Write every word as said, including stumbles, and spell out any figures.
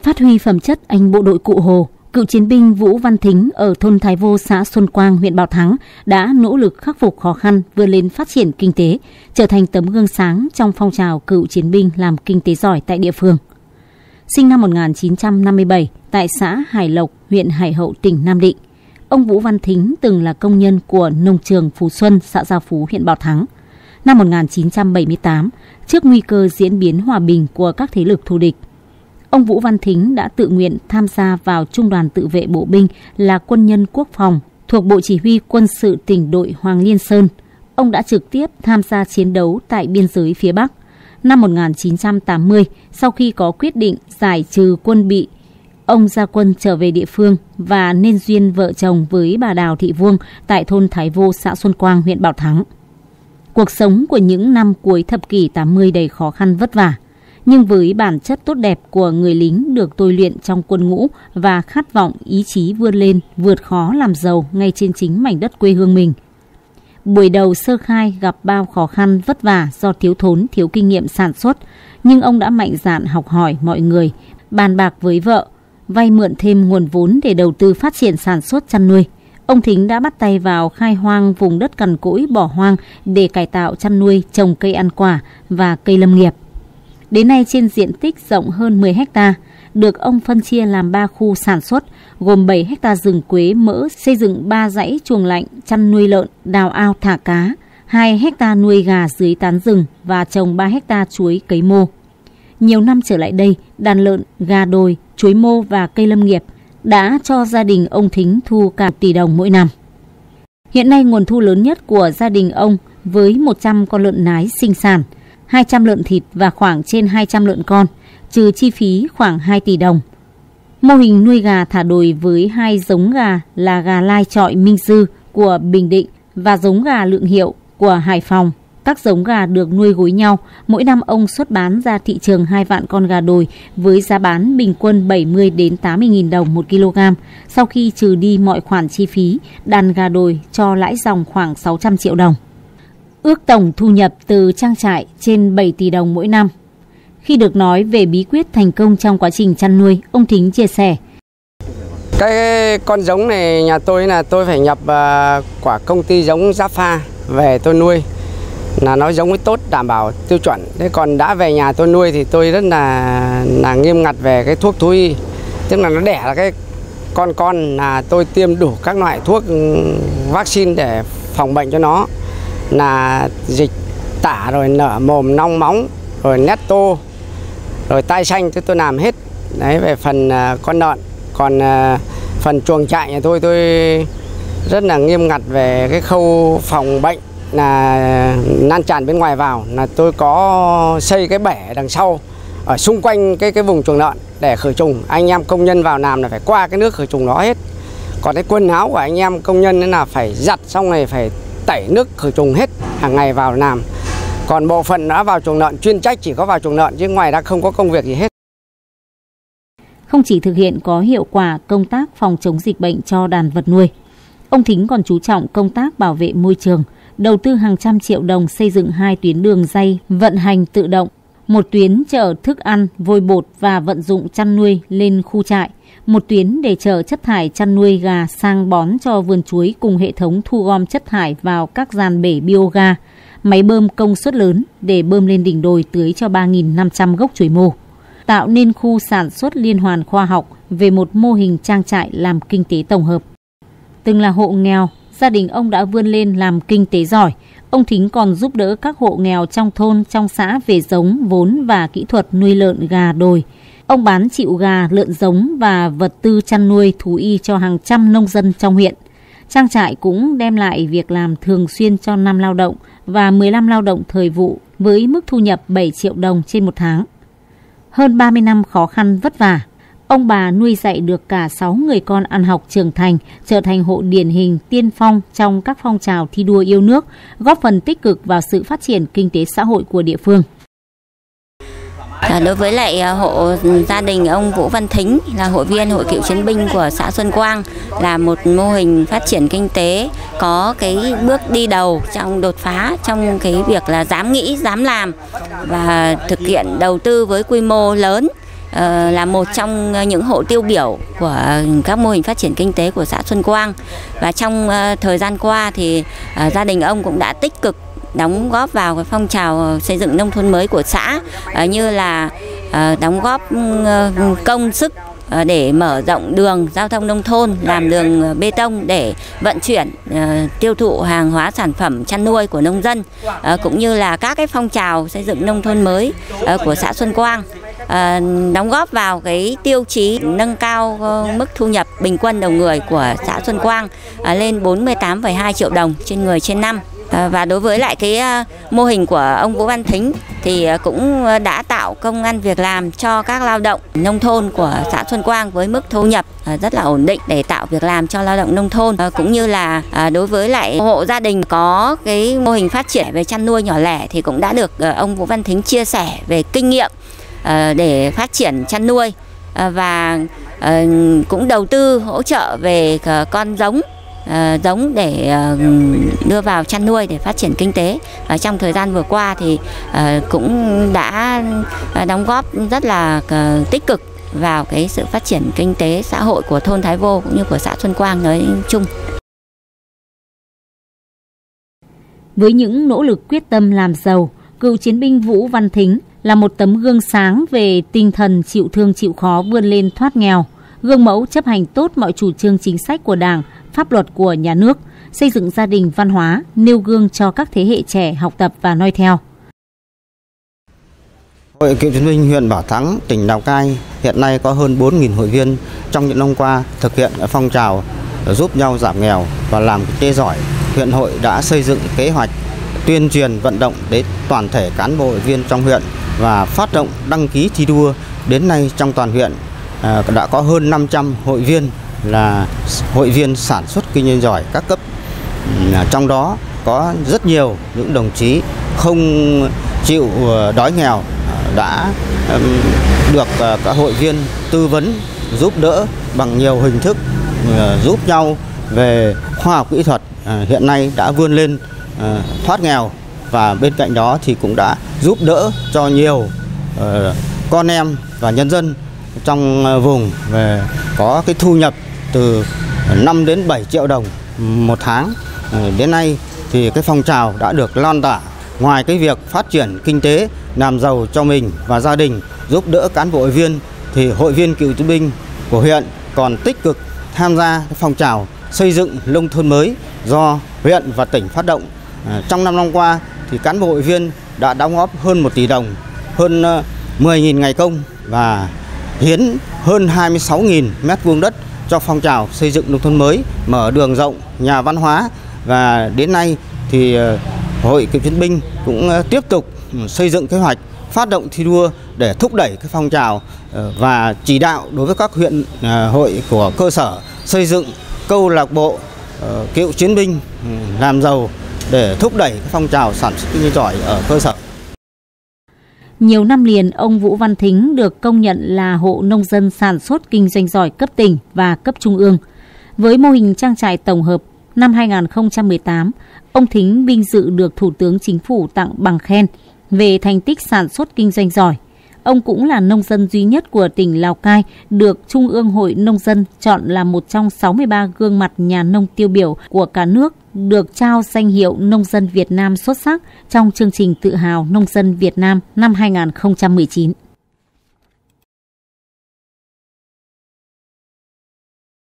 Phát huy phẩm chất anh bộ đội Cụ Hồ, cựu chiến binh Vũ Văn Thính ở thôn Thái Vô, xã Xuân Quang, huyện Bảo Thắng đã nỗ lực khắc phục khó khăn, vươn lên phát triển kinh tế, trở thành tấm gương sáng trong phong trào cựu chiến binh làm kinh tế giỏi tại địa phương. Sinh năm một nghìn chín trăm năm mươi bảy tại xã Hải Lộc, huyện Hải Hậu, tỉnh Nam Định, ông Vũ Văn Thính từng là công nhân của nông trường Phú Xuân, xã Gia Phú, huyện Bảo Thắng. Năm một nghìn chín trăm bảy mươi tám, trước nguy cơ diễn biến hòa bình của các thế lực thù địch, ông Vũ Văn Thính đã tự nguyện tham gia vào Trung đoàn Tự vệ Bộ binh là quân nhân quốc phòng thuộc Bộ Chỉ huy Quân sự tỉnh đội Hoàng Liên Sơn. Ông đã trực tiếp tham gia chiến đấu tại biên giới phía Bắc. Năm một nghìn chín trăm tám mươi, sau khi có quyết định giải trừ quân bị, ông ra quân trở về địa phương và nên duyên vợ chồng với bà Đào Thị Vuông tại thôn Thái Vô, xã Xuân Quang, huyện Bảo Thắng. Cuộc sống của những năm cuối thập kỷ tám mươi đầy khó khăn vất vả, nhưng với bản chất tốt đẹp của người lính được tôi luyện trong quân ngũ và khát vọng ý chí vươn lên, vượt khó làm giàu ngay trên chính mảnh đất quê hương mình. Buổi đầu sơ khai gặp bao khó khăn vất vả do thiếu thốn, thiếu kinh nghiệm sản xuất, nhưng ông đã mạnh dạn học hỏi mọi người, bàn bạc với vợ, vay mượn thêm nguồn vốn để đầu tư phát triển sản xuất chăn nuôi. Ông Thính đã bắt tay vào khai hoang vùng đất cằn cỗi bỏ hoang để cải tạo chăn nuôi, trồng cây ăn quả và cây lâm nghiệp. Đến nay trên diện tích rộng hơn mười héc ta, được ông phân chia làm ba khu sản xuất, gồm bảy héc ta rừng quế mỡ, xây dựng ba dãy chuồng lạnh, chăn nuôi lợn, đào ao thả cá, hai héc ta nuôi gà dưới tán rừng và trồng ba héc ta chuối cấy mô. Nhiều năm trở lại đây, đàn lợn, gà đồi, chuối mô và cây lâm nghiệp đã cho gia đình ông Thính thu cả tỷ đồng mỗi năm. Hiện nay nguồn thu lớn nhất của gia đình ông với một trăm con lợn nái sinh sản, hai trăm lợn thịt và khoảng trên hai trăm lợn con, trừ chi phí khoảng hai tỷ đồng. Mô hình nuôi gà thả đồi với hai giống gà là gà lai chọi Minh Dư của Bình Định và giống gà Lượng Hiệu của Hải Phòng. Các giống gà được nuôi gối nhau, mỗi năm ông xuất bán ra thị trường hai vạn con gà đồi với giá bán bình quân bảy mươi đến tám mươi nghìn đồng một kg. Sau khi trừ đi mọi khoản chi phí, đàn gà đồi cho lãi dòng khoảng sáu trăm triệu đồng. Ước tổng thu nhập từ trang trại trên bảy tỷ đồng mỗi năm. Khi được nói về bí quyết thành công trong quá trình chăn nuôi, ông Thính chia sẻ. Cái con giống này nhà tôi là tôi phải nhập uh, quả công ty giống Giáp Pha về tôi nuôi. Là nó giống tốt, đảm bảo tiêu chuẩn. Thế còn đã về nhà tôi nuôi thì tôi rất là là nghiêm ngặt về cái thuốc thú y. Tức là nó đẻ là cái con con là tôi tiêm đủ các loại thuốc vaccine để phòng bệnh cho nó. Là dịch tả rồi nở mồm nong móng rồi nét tô rồi tai xanh tôi tôi làm hết. Đấy về phần uh, con lợn. Còn uh, phần chuồng trại nhà tôi tôi rất là nghiêm ngặt về cái khâu phòng bệnh là lan tràn bên ngoài vào, là tôi có xây cái bể đằng sau ở xung quanh cái cái vùng chuồng lợn để khử trùng. Anh em công nhân vào làm là phải qua cái nước khử trùng đó hết. Còn cái quần áo của anh em công nhân là phải giặt xong này phải tẩy nước khử trùng hết hàng ngày vào làm. Còn bộ phận đã vào chuồng lợn chuyên trách chỉ có vào chuồng lợn chứ ngoài ra không có công việc gì hết. Không chỉ thực hiện có hiệu quả công tác phòng chống dịch bệnh cho đàn vật nuôi, ông Thính còn chú trọng công tác bảo vệ môi trường, đầu tư hàng trăm triệu đồng xây dựng hai tuyến đường ray vận hành tự động, một tuyến chở thức ăn, vôi bột và vận dụng chăn nuôi lên khu trại, một tuyến để chở chất thải chăn nuôi gà sang bón cho vườn chuối cùng hệ thống thu gom chất thải vào các gian bể bioga, máy bơm công suất lớn để bơm lên đỉnh đồi tưới cho ba nghìn năm trăm gốc chuối mô, tạo nên khu sản xuất liên hoàn khoa học về một mô hình trang trại làm kinh tế tổng hợp. Từng là hộ nghèo, gia đình ông đã vươn lên làm kinh tế giỏi. Ông Thính còn giúp đỡ các hộ nghèo trong thôn, trong xã về giống, vốn và kỹ thuật nuôi lợn, gà, đồi. Ông bán chịu gà, lợn giống và vật tư chăn nuôi thú y cho hàng trăm nông dân trong huyện. Trang trại cũng đem lại việc làm thường xuyên cho năm lao động và mười lăm lao động thời vụ với mức thu nhập bảy triệu đồng trên một tháng. Hơn ba mươi năm khó khăn vất vả, ông bà nuôi dạy được cả sáu người con ăn học trưởng thành, trở thành hộ điển hình tiên phong trong các phong trào thi đua yêu nước, góp phần tích cực vào sự phát triển kinh tế xã hội của địa phương. Đối với lại hộ gia đình ông Vũ Văn Thính là hội viên hội cựu chiến binh của xã Xuân Quang, là một mô hình phát triển kinh tế có cái bước đi đầu trong đột phá trong cái việc là dám nghĩ, dám làm và thực hiện đầu tư với quy mô lớn là một trong những hộ tiêu biểu của các mô hình phát triển kinh tế của xã Xuân Quang. Và trong thời gian qua thì gia đình ông cũng đã tích cực đóng góp vào cái phong trào xây dựng nông thôn mới của xã, như là đóng góp công sức để mở rộng đường giao thông nông thôn, làm đường bê tông để vận chuyển tiêu thụ hàng hóa sản phẩm chăn nuôi của nông dân, cũng như là các cái phong trào xây dựng nông thôn mới của xã Xuân Quang, đóng góp vào cái tiêu chí nâng cao mức thu nhập bình quân đầu người của xã Xuân Quang lên bốn mươi tám phẩy hai triệu đồng trên người trên năm. Và đối với lại cái mô hình của ông Vũ Văn Thính thì cũng đã tạo công ăn việc làm cho các lao động nông thôn của xã Xuân Quang với mức thu nhập rất là ổn định để tạo việc làm cho lao động nông thôn, cũng như là đối với lại hộ gia đình có cái mô hình phát triển về chăn nuôi nhỏ lẻ thì cũng đã được ông Vũ Văn Thính chia sẻ về kinh nghiệm để phát triển chăn nuôi, và cũng đầu tư hỗ trợ về con giống Uh, giống để uh, đưa vào chăn nuôi để phát triển kinh tế. Và trong thời gian vừa qua thì uh, cũng đã uh, đóng góp rất là uh, tích cực vào cái sự phát triển kinh tế xã hội của thôn Thái Vô cũng như của xã Xuân Quang nói chung. Với những nỗ lực quyết tâm làm giàu, cựu chiến binh Vũ Văn Thính là một tấm gương sáng về tinh thần chịu thương chịu khó vươn lên thoát nghèo, gương mẫu chấp hành tốt mọi chủ trương chính sách của Đảng, pháp luật của nhà nước, xây dựng gia đình văn hóa, nêu gương cho các thế hệ trẻ học tập và noi theo. Hội Cựu chiến binh huyện Bảo Thắng, tỉnh Lào Cai hiện nay có hơn bốn nghìn hội viên. Trong những năm qua thực hiện phong trào giúp nhau giảm nghèo và làm kinh tế giỏi, huyện hội đã xây dựng kế hoạch tuyên truyền vận động đến toàn thể cán bộ hội viên trong huyện và phát động đăng ký thi đua. Đến nay trong toàn huyện đã có hơn năm trăm hội viên là hội viên sản xuất kinh doanh giỏi các cấp. Trong đó có rất nhiều những đồng chí không chịu đói nghèo đã được các hội viên tư vấn giúp đỡ bằng nhiều hình thức, giúp nhau về khoa học kỹ thuật, hiện nay đã vươn lên thoát nghèo. Và bên cạnh đó thì cũng đã giúp đỡ cho nhiều con em và nhân dân trong vùng về có cái thu nhập từ năm đến bảy triệu đồng một tháng. Đến nay thì cái phong trào đã được lan tỏa. Ngoài cái việc phát triển kinh tế, làm giàu cho mình và gia đình, giúp đỡ cán bộ hội viên, thì hội viên cựu chiến binh của huyện còn tích cực tham gia cái phong trào xây dựng nông thôn mới do huyện và tỉnh phát động. Trong năm năm qua thì cán bộ hội viên đã đóng góp hơn một tỷ đồng, hơn mười nghìn ngày công và hiến hơn hai mươi sáu nghìn mét vuông đất cho phong trào xây dựng nông thôn mới, mở đường rộng, nhà văn hóa. Và đến nay thì Hội Cựu chiến binh cũng tiếp tục xây dựng kế hoạch phát động thi đua để thúc đẩy cái phong trào và chỉ đạo đối với các huyện hội của cơ sở xây dựng câu lạc bộ cựu chiến binh làm giàu để thúc đẩy cái phong trào sản xuất kinh doanh giỏi ở cơ sở. Nhiều năm liền, ông Vũ Văn Thính được công nhận là hộ nông dân sản xuất kinh doanh giỏi cấp tỉnh và cấp trung ương. Với mô hình trang trại tổng hợp, năm hai nghìn không trăm mười tám, ông Thính vinh dự được Thủ tướng Chính phủ tặng bằng khen về thành tích sản xuất kinh doanh giỏi. Ông cũng là nông dân duy nhất của tỉnh Lào Cai được Trung ương Hội Nông dân chọn là một trong sáu mươi ba gương mặt nhà nông tiêu biểu của cả nước được trao danh hiệu Nông dân Việt Nam xuất sắc trong chương trình Tự hào Nông dân Việt Nam năm hai nghìn không trăm mười chín.